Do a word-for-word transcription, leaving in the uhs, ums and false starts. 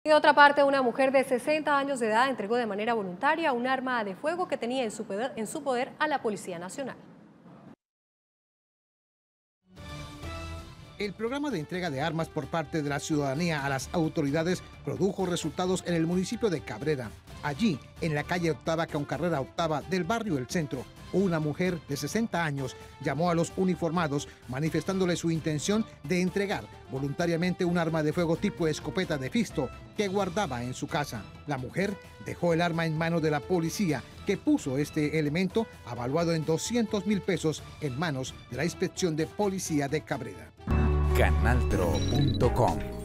En otra parte, una mujer de sesenta años de edad entregó de manera voluntaria un arma de fuego que tenía en su poder, en su poder a la Policía Nacional. El programa de entrega de armas por parte de la ciudadanía a las autoridades produjo resultados en el municipio de Cabrera. Allí, en la calle Octava con carrera Octava del barrio El Centro, una mujer de sesenta años llamó a los uniformados manifestándole su intención de entregar voluntariamente un arma de fuego tipo escopeta de Fisto que guardaba en su casa. La mujer dejó el arma en manos de la policía, que puso este elemento, avaluado en doscientos mil pesos, en manos de la Inspección de Policía de Cabrera. canal tro punto com